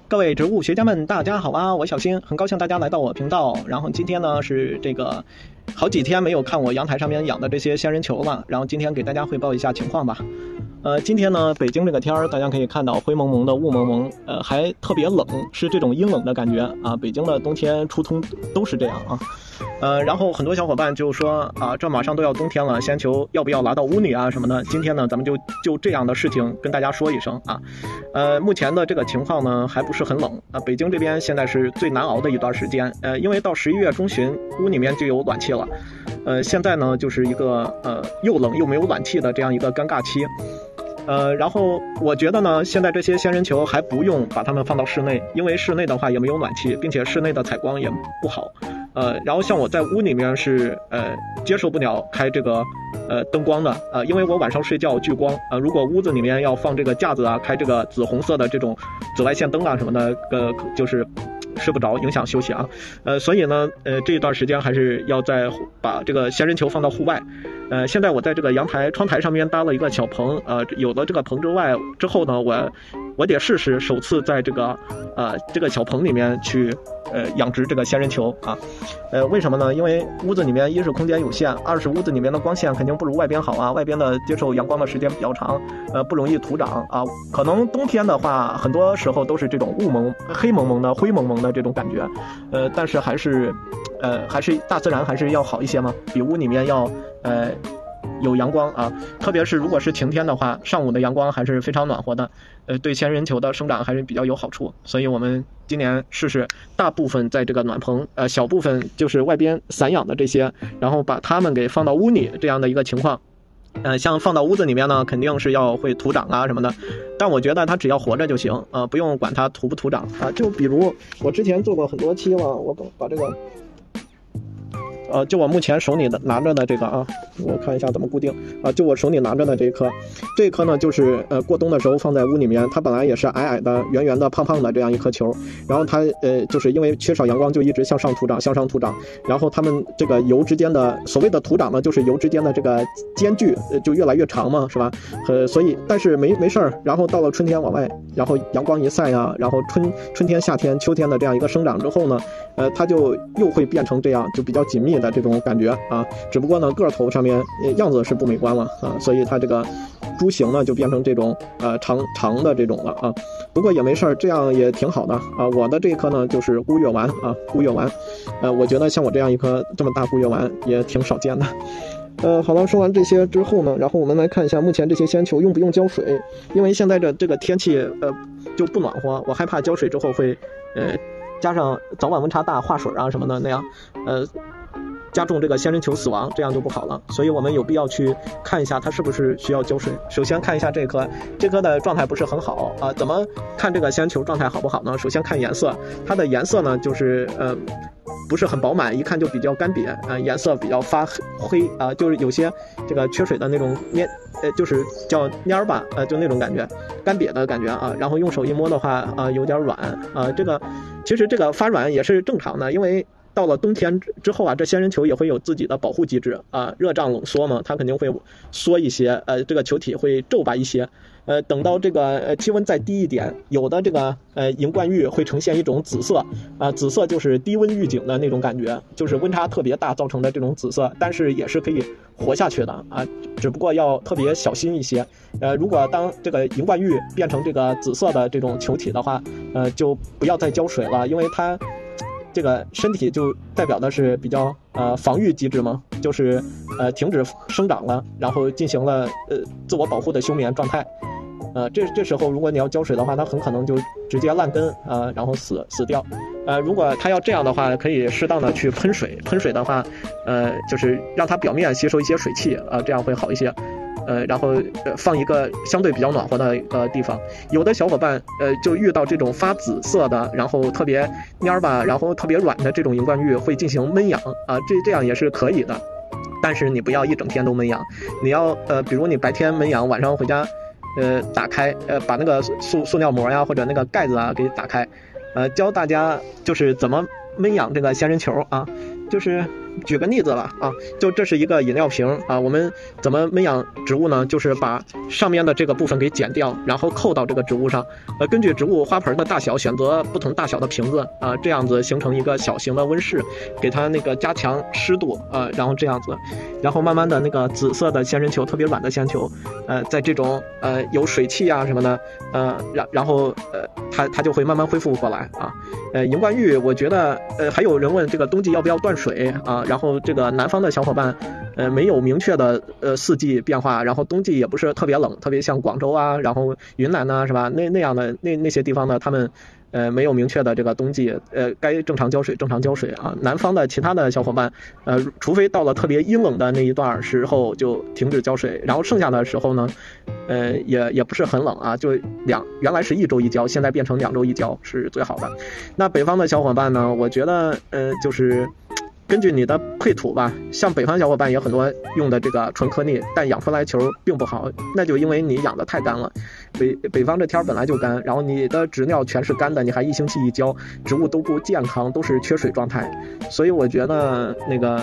各位植物学家们，大家好啊！我小新，很高兴大家来到我频道。然后今天呢是这个好几天没有看我阳台上面养的这些仙人球了，然后今天给大家汇报一下情况吧。今天呢北京这个天儿，大家可以看到灰蒙蒙的雾蒙蒙，还特别冷，是这种阴冷的感觉啊。北京的冬天初冬都是这样啊。然后很多小伙伴就说啊，这马上都要冬天了，仙人球要不要拿到屋里啊什么的？今天呢，咱们就这样的事情跟大家说一声啊。目前的这个情况呢，还不是很冷啊。北京这边现在是最难熬的一段时间，因为到11月中旬，屋里面就有暖气了。现在呢，就是一个又冷又没有暖气的这样一个尴尬期。然后我觉得呢，现在这些仙人球还不用把它们放到室内，因为室内的话也没有暖气，并且室内的采光也不好。然后像我在屋里面是接受不了开这个灯光的因为我晚上睡觉聚光如果屋子里面要放这个架子啊，开这个紫红色的这种紫外线灯啊什么的，就是睡不着，影响休息啊。所以呢这一段时间还是要再把这个仙人球放到户外。现在我在这个阳台窗台上面搭了一个小棚，有了这个棚之后呢，我得试试首次在这个小棚里面去养殖这个仙人球啊。为什么呢？因为屋子里面一是空间有限，二是屋子里面的光线肯定不如外边好啊，外边的接受阳光的时间比较长，不容易徒长啊。可能冬天的话，很多时候都是这种黑蒙蒙的、灰蒙蒙的这种感觉，但是还是大自然还是要好一些嘛，比屋里面要有阳光啊，特别是如果是晴天的话，上午的阳光还是非常暖和的，对仙人球的生长还是比较有好处。所以我们今年试试大部分在这个暖棚，小部分就是外边散养的这些，然后把它们给放到屋里这样的一个情况。像放到屋子里面呢，肯定是会徒长啊什么的，但我觉得它只要活着就行，不用管它徒不徒长啊。就比如我之前做过很多期了，我把这个。就我目前手里拿着的这个啊，我看一下怎么固定啊。就我手里拿着的这一颗呢，就是过冬的时候放在屋里面，它本来也是矮矮的、圆圆的、胖胖的这样一颗球，然后它就是因为缺少阳光，就一直向上徒长，然后它们这个油之间的所谓的徒长呢，就是油之间的这个间距就越来越长嘛，是吧？所以但是没事儿，然后到了春天往外，然后阳光一晒啊，然后春天、夏天、秋天的这样一个生长之后呢，它就又会变成这样，就比较紧密的这种感觉啊，只不过呢个头上面样子是不美观了啊，所以它这个株形呢就变成这种长的这种了啊。不过也没事儿，这样也挺好的啊。我的这一颗呢就是孤月丸啊，孤月丸，我觉得像我这样一颗这么大孤月丸也挺少见的。好了，说完这些之后呢，然后我们来看一下目前这些仙人球用不用浇水，因为现在这个天气就不暖和，我害怕浇水之后会加上早晚温差大化水啊什么的那样加重这个仙人球死亡，这样就不好了。所以我们有必要去看一下它是不是需要浇水。首先看一下这颗的状态不是很好啊。怎么看这个仙人球状态好不好呢？首先看颜色，它的颜色呢就是不是很饱满，一看就比较干瘪颜色比较发灰啊，就是有些这个缺水的那种就是叫蔫吧就那种感觉，干瘪的感觉啊。然后用手一摸的话有点软其实这个发软也是正常的，因为到了冬天之后啊，这仙人球也会有自己的保护机制啊，热胀冷缩嘛，它肯定会缩一些，这个球体会皱巴一些，等到这个气温再低一点，有的这个银冠玉会呈现一种紫色紫色就是低温预警的那种感觉，就是温差特别大造成的这种紫色，但是也是可以活下去的啊，只不过要特别小心一些。如果当这个银冠玉变成这个紫色的这种球体的话，就不要再浇水了，因为它这个身体就代表的是比较防御机制嘛，就是停止生长了，然后进行了自我保护的休眠状态。这时候如果你要浇水的话，它很可能就直接烂根然后死掉。如果它要这样的话，可以适当的去喷水的话，就是让它表面吸收一些水汽这样会好一些。然后放一个相对比较暖和的地方。有的小伙伴就遇到这种发紫色的，然后特别蔫吧，然后特别软的这种银冠玉，会进行闷养这样也是可以的，但是你不要一整天都闷养，你要比如你白天闷养，晚上回家打开把那个塑料膜呀或者那个盖子给打开，教大家就是怎么闷养这个仙人球就是举个例子吧啊，就这是一个饮料瓶啊，我们怎么闷养植物呢？就是把上面的这个部分给剪掉，然后扣到这个植物上，根据植物花盆的大小选择不同大小的瓶子啊，这样子形成一个小型的温室，给它那个加强湿度啊，然后这样子，然后慢慢的那个紫色的仙人球，特别软的仙人球，在这种有水汽啊什么的，然后它就会慢慢恢复过来啊。银冠玉，我觉得还有人问这个冬季要不要断水啊？然后这个南方的小伙伴，没有明确的四季变化，然后冬季也不是特别冷，特别像广州啊，然后云南呐，是吧？那样的那些地方呢，他们没有明确的这个冬季，该正常浇水啊。南方的其他的小伙伴，除非到了特别阴冷的那一段时候就停止浇水，然后剩下的时候呢，也不是很冷啊，就原来是1周1浇，现在变成2周1浇是最好的。那北方的小伙伴呢，我觉得就是根据你的配土吧，像北方小伙伴也很多用的这个纯颗粒，但养出来球并不好，那就因为你养的太干了。北方这天本来就干，然后你的植料全是干的，你还1星期1浇，植物都不健康，都是缺水状态。所以我觉得那个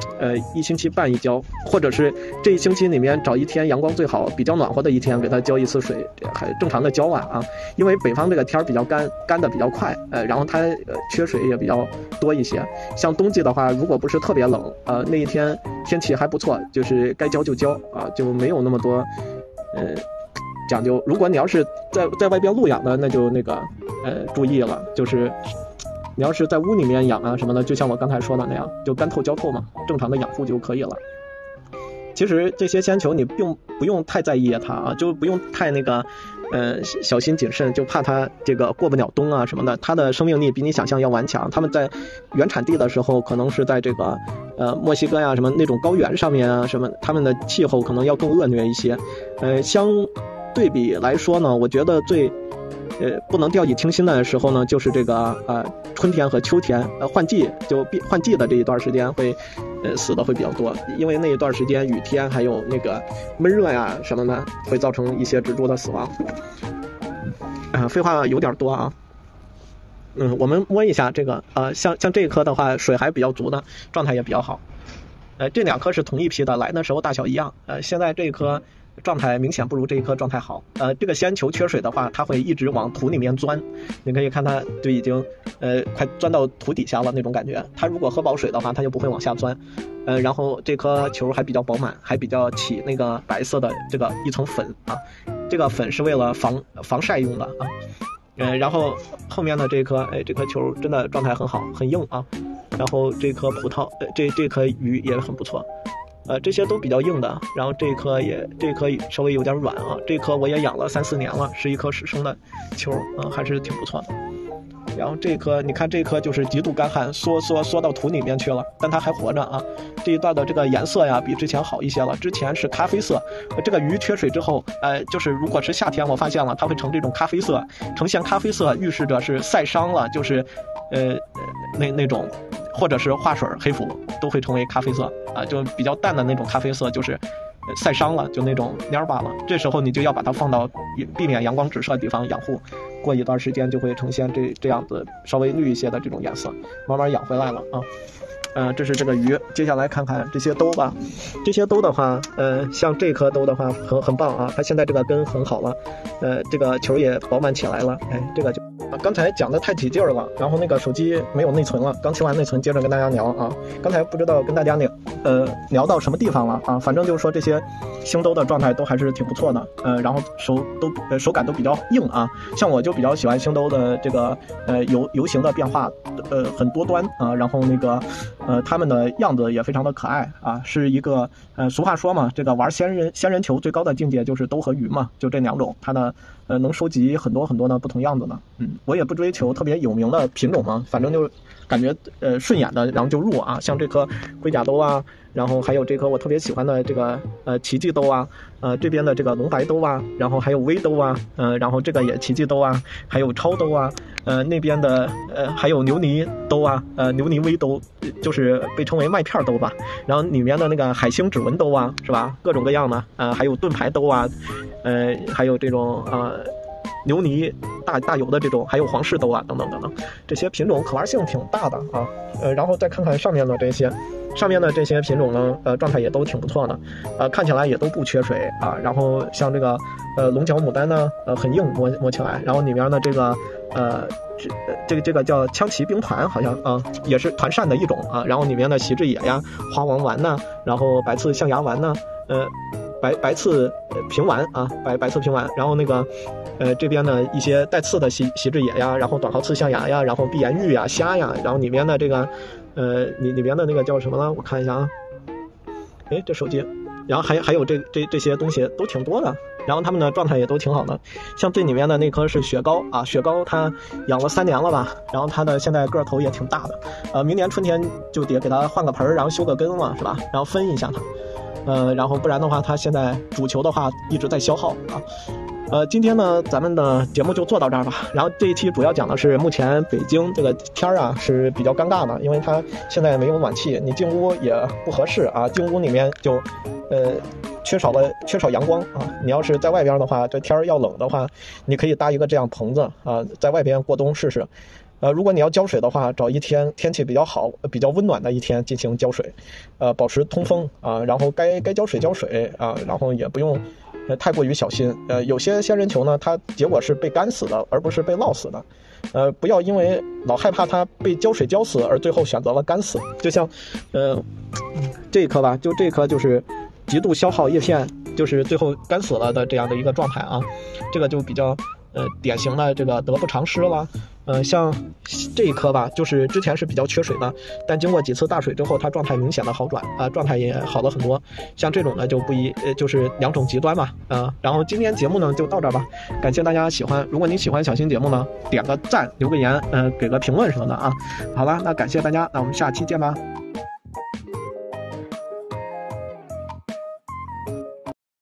1星期半1浇，或者是这1星期里面找一天阳光最好、比较暖和的一天，给它浇1次水，还正常的浇啊。因为北方这个天比较干的比较快，然后它缺水也比较多一些。像冬季的话，如果不是特别冷，那一天天气还不错，就是该浇就浇啊，就没有那么多讲究。如果你要是在外边露养的，那就那个注意了，就是你要是在屋里面养啊什么的，就像我刚才说的那样，就干透浇透嘛，正常的养护就可以了。其实这些仙球你并不用太在意它啊，就不用太那个小心谨慎，就怕它这个过不了冬啊什么的。它的生命力比你想象要顽强。它们在原产地的时候，可能是在这个墨西哥呀什么那种高原上面啊什么，它们的气候可能要更恶劣一些。相对比来说呢，我觉得最不能掉以轻心的时候呢，就是这个春天和秋天换季的这一段时间会死的会比较多，因为那一段时间雨天还有那个闷热呀什么的，会造成一些植株的死亡。废话有点多啊。我们摸一下这个像这一颗的话，水还比较足呢，状态也比较好。这2颗是同一批的，来的时候大小一样。现在这一颗状态明显不如这一颗状态好。这个仙球缺水的话，它会一直往土里面钻，你可以看它就已经快钻到土底下了那种感觉。它如果喝饱水的话，它就不会往下钻。然后这颗球还比较饱满，还比较起那个白色的这个一层粉啊，这个粉是为了防晒用的啊。然后后面的这颗这颗球真的状态很好，很硬啊。然后这颗葡萄这颗鱼也很不错。这些都比较硬的，然后这颗稍微有点软啊。这颗我也养了3-4年了，是一颗实生的球，还是挺不错的。然后这颗，你看这颗就是极度干旱，缩到土里面去了，但它还活着啊。这一段的这个颜色呀，比之前好一些了。之前是咖啡色，这个鱼缺水之后，就是如果是夏天，我发现了它会呈这种咖啡色，呈现咖啡色，预示着是晒伤了，就是那种。或者是化水黑腐都会成为咖啡色啊，就比较淡的那种咖啡色，就是晒伤了，就那种蔫巴了。这时候你就要把它放到避免阳光直射的地方养护，过一段时间就会呈现这样子稍微绿一些的这种颜色，慢慢养回来了啊。这是这个鱼，接下来看看这些兜吧。这些兜的话，像这颗兜的话很棒啊，它现在这个根很好了，这个球也饱满起来了，这个就。刚才讲的太起劲了，然后那个手机没有内存了，刚清完内存，接着跟大家聊啊。刚才不知道跟大家聊到什么地方了啊，反正就是说这些星兜的状态都还是挺不错的，然后手感都比较硬啊。像我就比较喜欢星兜的这个游行的变化，很多端啊，然后那个他们的样子也非常的可爱啊，是一个俗话说嘛，这个玩仙人球最高的境界就是兜和鱼嘛，就这2种，它的能收集很多很多的不同样子的。我也不追求特别有名的品种嘛，反正就感觉顺眼的，然后就入啊。像这颗龟甲兜啊，然后还有这颗我特别喜欢的这个奇迹兜啊，这边的这个龙白兜啊，然后还有微兜啊，然后这个也奇迹兜啊，还有超兜啊，那边的还有牛泥兜啊，牛泥微兜就是被称为麦片兜吧，然后里面的那个海星指纹兜啊，是吧？各种各样的还有盾牌兜啊，还有这种牛泥、大油的这种，还有黄柿豆啊，等等等等，这些品种可玩性挺大的啊。然后再看看上面的这些。上面的这些品种呢，状态也都挺不错的，看起来也都不缺水啊。然后像这个，龙角牡丹呢，很硬，摸起来。然后里面的这个，这个叫枪旗兵团，好像啊，也是团扇的一种啊。然后里面的席志野呀、花王丸呢，然后白刺象牙丸呢，白刺平丸啊，白刺平丸。然后那个，这边的一些带刺的席志野呀，然后短毫刺象牙呀，然后碧岩玉呀、虾呀，然后里面的这个。里边的那个叫什么呢？我看一下啊，这手机，然后还有这些东西都挺多的，然后它们的状态也都挺好的。像最里面的那棵是雪糕啊，雪糕它养了3年了吧，然后它的现在个头也挺大的，明年春天就得给它换个盆，然后修个根了，是吧？然后分一下它，然后不然的话，它现在主球的话一直在消耗啊。今天呢，咱们的节目就做到这儿吧。然后这一期主要讲的是目前北京这个天啊是比较尴尬的，因为它现在没有暖气，你进屋也不合适啊。进屋里面就，缺少阳光啊。你要是在外边的话，这天要冷的话，你可以搭一个这样棚子啊，在外边过冬试试。如果你要浇水的话，找一天天气比较好、比较温暖的一天进行浇水，保持通风啊，然后该浇水啊，然后也不用。太过于小心，有些仙人球呢，它结果是被干死的，而不是被涝死的，不要因为老害怕它被浇水浇死，而最后选择了干死。就像，这一棵吧，就这一棵就是极度消耗叶片，就是最后干死了的这样的一个状态啊，这个就比较典型的这个得不偿失了。像这一棵吧，就是之前是比较缺水的，但经过几次大水之后，它状态明显的好转啊，状态也好了很多。像这种呢就就是两种极端吧啊。然后今天节目呢就到这儿吧，感谢大家喜欢。如果你喜欢小新节目呢，点个赞，留个言，给个评论什么的啊。好了，那感谢大家，那我们下期见吧。